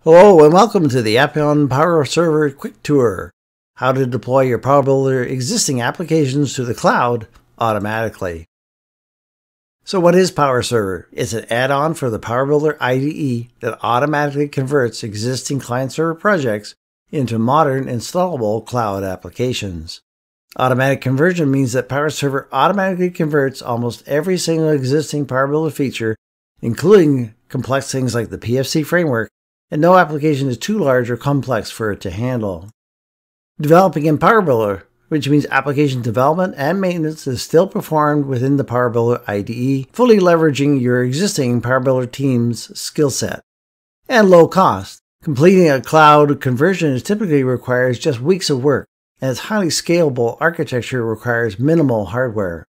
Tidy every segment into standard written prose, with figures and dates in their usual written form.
Hello and welcome to the Appian Power Server Quick Tour. How to deploy your PowerBuilder existing applications to the cloud automatically. So what is Power Server? It's an add-on for the PowerBuilder IDE that automatically converts existing client-server projects into modern installable cloud applications. Automatic conversion means that Power Server automatically converts almost every single existing PowerBuilder feature, including complex things like the PFC framework, and no application is too large or complex for it to handle. Developing in PowerBuilder, which means application development and maintenance is still performed within the PowerBuilder IDE, fully leveraging your existing PowerBuilder team's skill set. And low cost. Completing a cloud conversion typically requires just weeks of work, and its highly scalable architecture requires minimal hardware.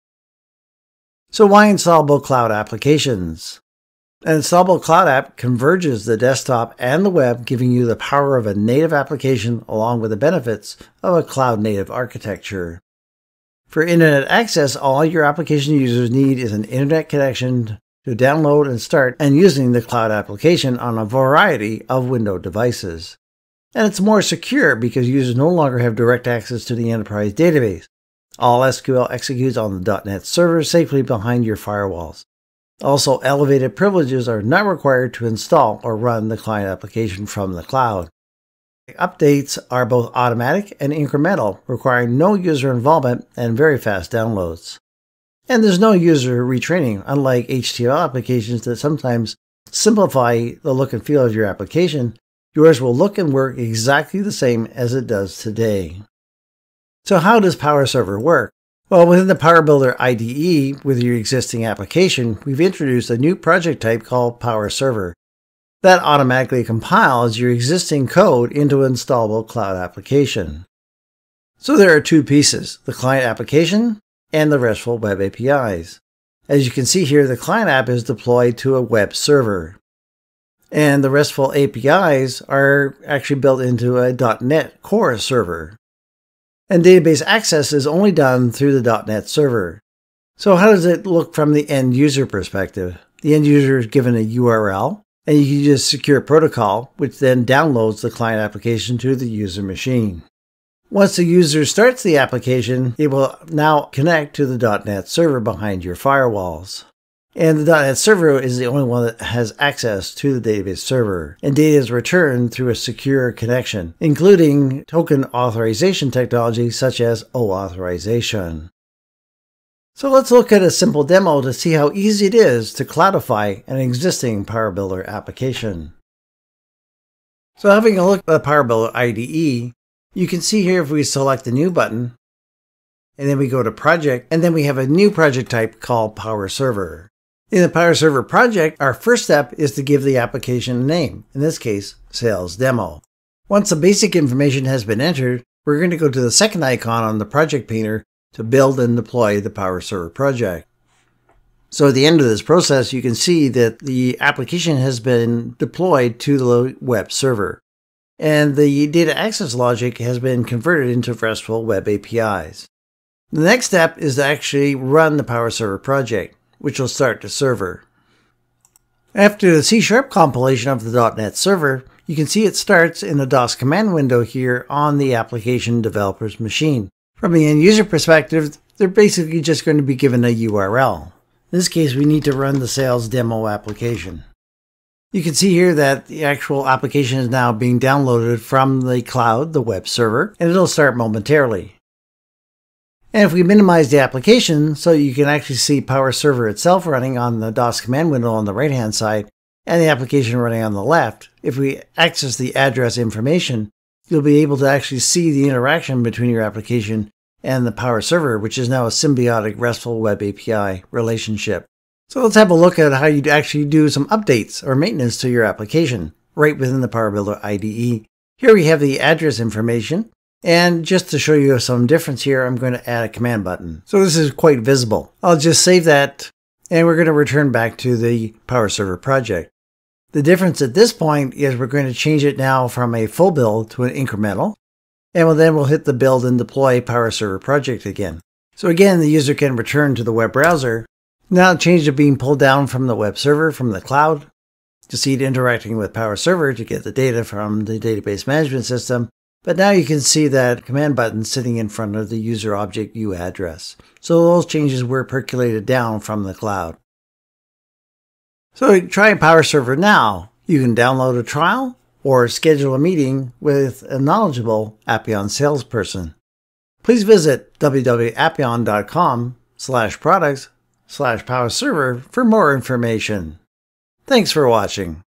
So why installable cloud applications? An installable cloud app converges the desktop and the web, giving you the power of a native application along with the benefits of a cloud-native architecture. For internet access, all your application users need is an internet connection to download and start and using the cloud application on a variety of Windows devices. And it's more secure because users no longer have direct access to the enterprise database. All SQL executes on the .NET server safely behind your firewalls. Also, elevated privileges are not required to install or run the client application from the cloud. Updates are both automatic and incremental, requiring no user involvement and very fast downloads. And there's no user retraining, unlike HTML applications that sometimes simplify the look and feel of your application. Yours will look and work exactly the same as it does today. So how does Power Server work? Well, within the PowerBuilder IDE with your existing application, we've introduced a new project type called Power Server. That automatically compiles your existing code into an installable cloud application. So there are two pieces, the client application and the RESTful Web APIs. As you can see here, the client app is deployed to a web server. And the RESTful APIs are actually built into a .NET Core server. And database access is only done through the .NET server. So how does it look from the end user perspective? The end user is given a URL, and you can use a secure protocol, which then downloads the client application to the user machine. Once the user starts the application, it will now connect to the .NET server behind your firewalls. And the .NET server is the only one that has access to the database server, and data is returned through a secure connection, including token authorization technology such as OAuth. So let's look at a simple demo to see how easy it is to cloudify an existing PowerBuilder application. So having a look at the PowerBuilder IDE, you can see here if we select the New button, and then we go to Project, and then we have a new project type called Power Server. In the Power Server project, our first step is to give the application a name, in this case, Sales Demo. Once the basic information has been entered, we're going to go to the second icon on the project painter to build and deploy the Power Server project. So at the end of this process, you can see that the application has been deployed to the web server, and the data access logic has been converted into RESTful Web APIs. The next step is to actually run the Power Server project, which will start the server. After the C# compilation of the .NET server, you can see it starts in the DOS command window here on the application developer's machine. From the end user perspective, they're basically just going to be given a URL. In this case, we need to run the sales demo application. You can see here that the actual application is now being downloaded from the cloud, the web server, and it'll start momentarily. And if we minimize the application so you can actually see Power Server itself running on the DOS command window on the right-hand side and the application running on the left, if we access the address information, you'll be able to actually see the interaction between your application and the Power Server, which is now a symbiotic RESTful Web API relationship. So let's have a look at how you'd actually do some updates or maintenance to your application right within the PowerBuilder IDE. Here we have the address information. And just to show you some difference here, I'm going to add a command button. So this is quite visible. I'll just save that, and we're going to return back to the Power Server project. The difference at this point is we're going to change it now from a full build to an incremental, and then we'll hit the build and deploy Power Server project again. So again, the user can return to the web browser. Now change to being pulled down from the web server from the cloud. You see it interacting with Power Server to get the data from the database management system, but now you can see that command button sitting in front of the user object U address. So those changes were percolated down from the cloud. So try Power Server now. You can download a trial or schedule a meeting with a knowledgeable Appian salesperson. Please visit www.appian.com/products/PowerServer for more information. Thanks for watching.